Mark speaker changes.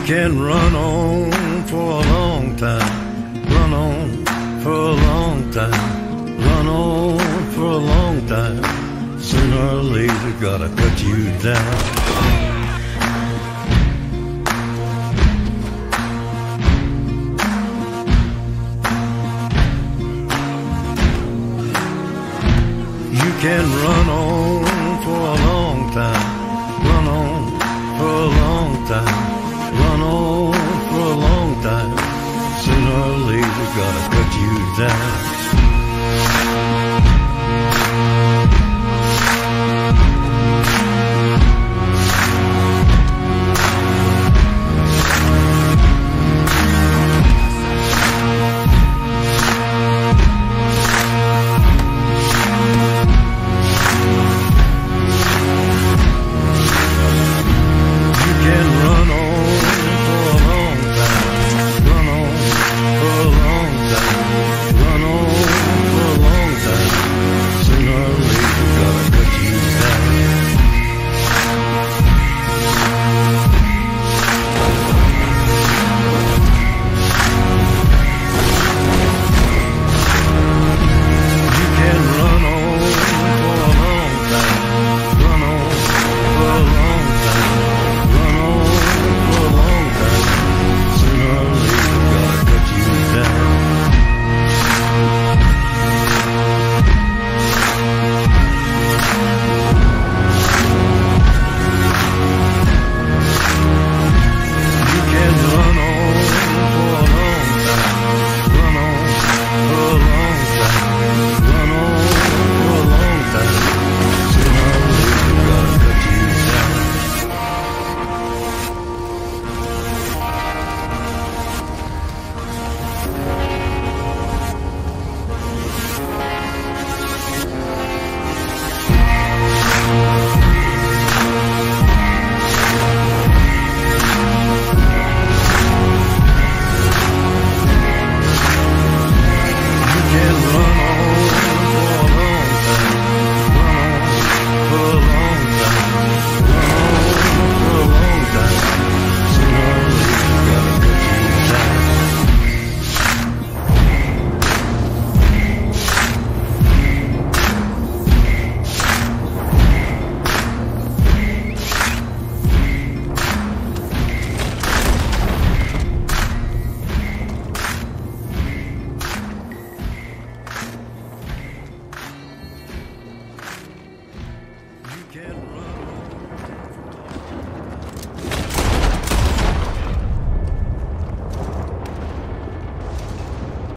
Speaker 1: can run on for a long time, run on for a long time, run on for a long time. Sooner or later, gotta cut you down. You can run on for a long time, run on for a long time, run on for a long time. Sooner or later, gotta cut you down.